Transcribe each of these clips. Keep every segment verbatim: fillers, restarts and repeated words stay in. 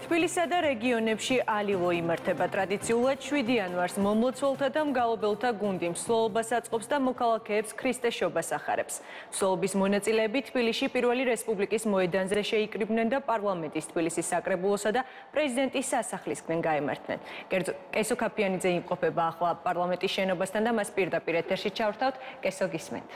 თბილისსა და რეგიონებში ალილო იმართება. ტრადიციულად შვიდი იანვარს მომლოცველთა და მგალობელთა გუნდი მსვლელობას აწყობს და მოქალაქეებს ქრისტეს-შობას ახარებს. მსვლელობის მონაწილეები თბილისში პირველი რესპუბლიკის მოედანზე შეიკრიბნენ და პარლამენტის თბილისის საკრებულოსა და პრეზიდენტის სასახლისკენ გაემართნენ. კესო ქაფიანიძე იმყოფება ახლა პარლამენტის შენობასთან და მას პირდაპირ ეთერში ჩავრთავთ. კესო, გისმენთ.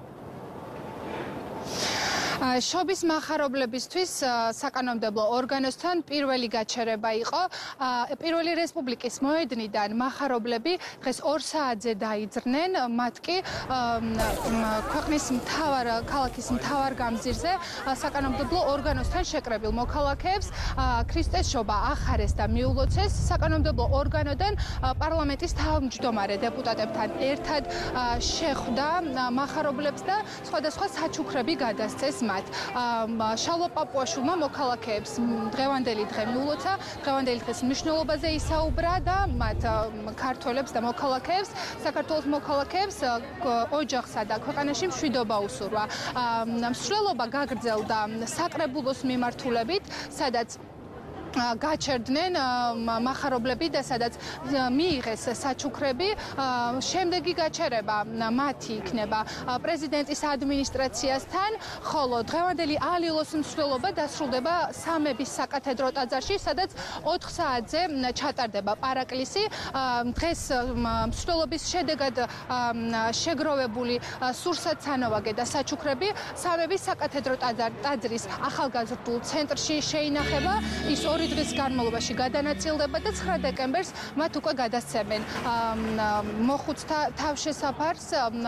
შობის მახარობლებისთვის საკანონმდებლო ორგანოსთან პირველი გაჩერება იყო. პირველი რესპუბლიკის მოედნიდან მახარებლები დღეს ორ საათზე დაიძრნენ. მათ კი ქვეყნის მთავარ ქალაქის მთავარ გამზირზე საკანონმდებლო ორგანოსთან შეკრებილ მოქალაქეებს ქრისტეს შობა ახარეს და მიულოცეს. საკანონმდებლო ორგანოდან პარლამენტის თავმჯდომარე დეპუტატებთან ერთად შეხვდა მახარებლებს და სხვადასხვა საჩუქრები გადასცეს. შალვა პაპუაშვილმა მოქალაქეებს დღევანდელი დღე მიულოცა, დღევანდელი დღის მნიშვნელობაზე ისაუბრა და მათ ქართველებს და მოქალაქეებს, საქართველოს მოქალაქეებს ოჯახსა და ქვეყანაში მშვიდობა უსურვა. მსვლელობა გაგრძელდა საკრებულოს მიმართულებით, სადაც გაჩერდნენ მახარებლები და სადაც მიიღეს საჩუქრები. შემდეგი გაჩერება მათი იქნება პრეზიდენტის ადმინისტრაციასთან, ხოლო დღევანდელი ალილოს მსვლელობა დასრულდება სამების საკათედრო ტაძარში, სადაც ოთხ საათზე ჩატარდება პარაკლისი. დღეს მსვლელობის შედეგად შეგროვებული სურსათსანოვაგე და საჩუქრები სამების საკათედრო ტაძრის ახალგაზრდულ ცენტრში შეინახება. ის ორი დღის განმავლობაში გადანაწილდება და ცხრა დეკემბერს მათ უკვე გადასცემენ მოხუცთა თავშესაფარს,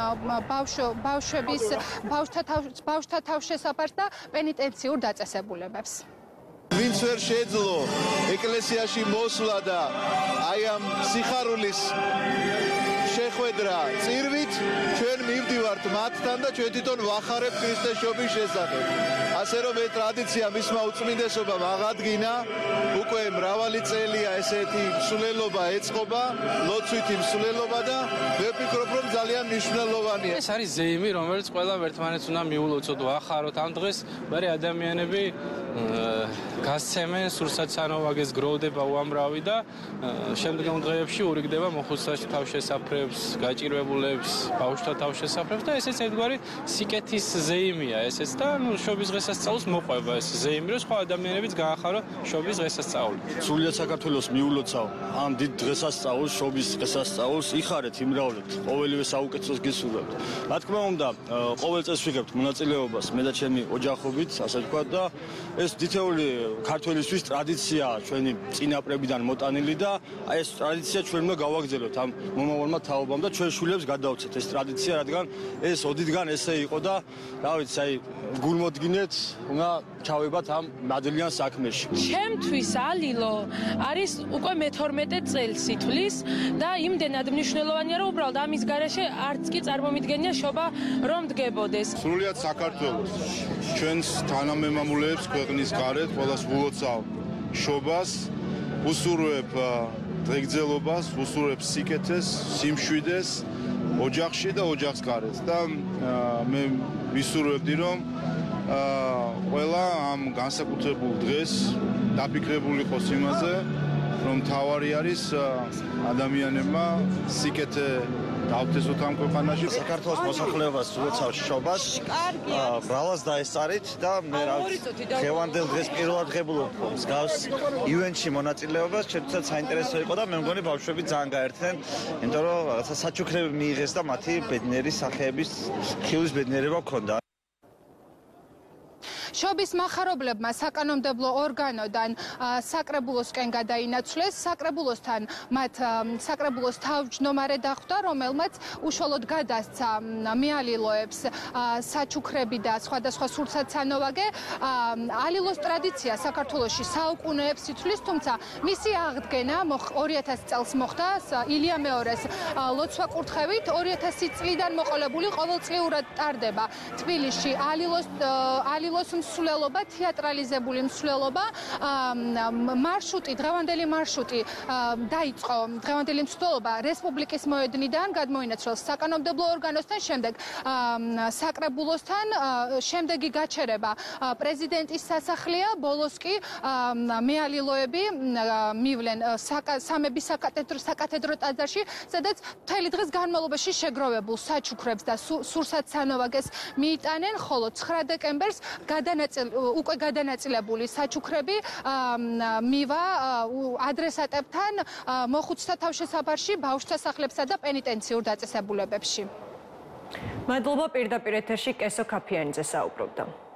ბავშვების ბავშვთა თავშესაფარს და პენიტენციურ დაწესებულებებს. ვინც ვერ შეძლო ეკლესიაში მოსვლა და აი ამ სიხარულის შეხვედრა წირვით, ჩვენ მივდივართ მათთან და ჩვენ თვითონ ვახარებთ ქრისტეს შობის შესახებ. ასე რომ ეს ტრადიცია მისმა უწმინდესობამ აღადგინა, უკვე მრავალი წელია ესეთი მსვლელობა ეწყობა, ლოცვითი მსვლელობა და ვფიქრობ, რომ ძალიან მნიშვნელოვანია. ეს არის ზეიმი, რომელიც ყველამ ერთმანეთს უნდა მიულოცოთ, ვახაროთ ამ დღეს, მერე ადამიანები გასცემენ სურსათსანოვაგეს, გროვდება უამრავი და შემდგომ დღეებში ურიგდება მოხუცთა თავშესაფრებს, გაჭირვებულებს, ბავშვთა თავშესაფრებს და ესეც ერთგვარი სიკეთის ზეიმია ესეც და ნუ შობის დღესასწაულს მოყვება ეს ზეიმი, რომ სხვა ადამიანებიც გაახარო შობის დღესასწაული. სრულიად საქართველოს მიულოცავ ამ დიდ დღესასწაულს, შობის დღესასწაულს, იხარეთ, იმრავლეთ, ყოველივე საუკეთესოს გისურვებთ. რა თქმა უნდა, ყოველ წელს ვიღებთ მონაწილეობას მე და ჩემი ოჯახობით, ასე ვთქვათ და ეს თითოეული ქართველისთვის ტრადიციაა ჩვენი წინაპრებიდან მოტანილი და აი ეს ტრადიცია ჩვენ უნდა გავაგრძელოთ ამ მომავალმა თაობამ და ჩვენ შვილებს გადავცეთ ეს ტრადიცია, რადგან ეს ოდითგან ესე იყო და რა ვიცი, აი გულმოდგინეთ, უნდა ჩავებათ ამ მადლიან საქმეში. ჩემთვის ალილო არის უკვე მეთორმეტე წელს ითვლის და იმდენად მნიშვნელოვანია, რომ უბრალოდ ამის გარეშე არც კი წარმომიდგენია შობა რომ დგებოდეს. სრულიად საქართველოს ჩვენს თანამემამულეებს ქვეყნის გარეთ ყველას ვულოცავ შობას, უსურვებ დღეგრძელობას, უსურვებ სიკეთეს, სიმშვიდეს ოჯახში და ოჯახს გარეთ და მე ვისურვებდი, რომ ყველა ამ განსაკუთრებულ დღეს დაფიქრებული იყოს იმაზე, რომ თავარი არის ადამიანებმა სიკეთე დავთესოთ ამ ქვეყანაში. საქართველოს მოსახლეობას ულოცავ შობას, ბრალას დაესწარით და მე რა დღევანდელ დღეს პირველად ღებულობ მსგავს ივენტში მონაწილეობას, ჩემთვისაც საინტერესო იყო და მე მგონი ბავშვები ძალიან გაერთნენ, იმიტომ რომ რაღაცა საჩუქრები მიიღეს და მათი ბედნიერი სახეების ხილის ბედნიერება ჰქონდა. შობის მახარებლებმა საკანონმდებლო ორგანოდან საკრებულოსკენ გადაინაცვლეს. საკრებულოსთან მათ საკრებულოს თავმჯდომარე დახვდა, რომელმაც უშუალოდ გადასცა მიალილოებს საჩუქრები და სხვადასხვა სურსათსანოვაგე. ალილოს ტრადიცია საქართველოში საუკუნეებს ითვლის, თუმცა მისი აღდგენა ორი ათასი წელს მოხდა ილია მეორეს ლოცვა-კურთხევით. ორი ათასი წლიდან მოყოლებული ყოველწლიურად ტარდება თბილისში ალილოს ალილოს მსვლელობა, თეატრალიზებული მსვლელობა, მარშრუტი, დღევანდელი მარშრუტი დაიწყო დღევანდელი მსვლელობა რესპუბლიკის მოედნიდან გადმოინაცვლეს საკანონმდებლო ორგანოსთან, შემდეგ საკრებულოსთან, შემდეგი გაჩერება პრეზიდენტის სასახლეა, ბოლოს კი მეალილოები მივლენ სამების საკათედრო ტაძარში, სადაც მთელი დღის განმავლობაში შეგროვებულ საჩუქრებს და სურსათსანოვაგეს მიიტანენ, ხოლო ცხრა დეკემბერს უკვე გადანაწილებული საჩუქრები მივა ადრესატებთან მოხუცთა თავშესაფარში, ბავშვთა სახლებსა და პენიტენციურ დაწესებულებებში. მადლობა, პირდაპირ ეთერში კესო ქაფიანიძე საუბრობდა.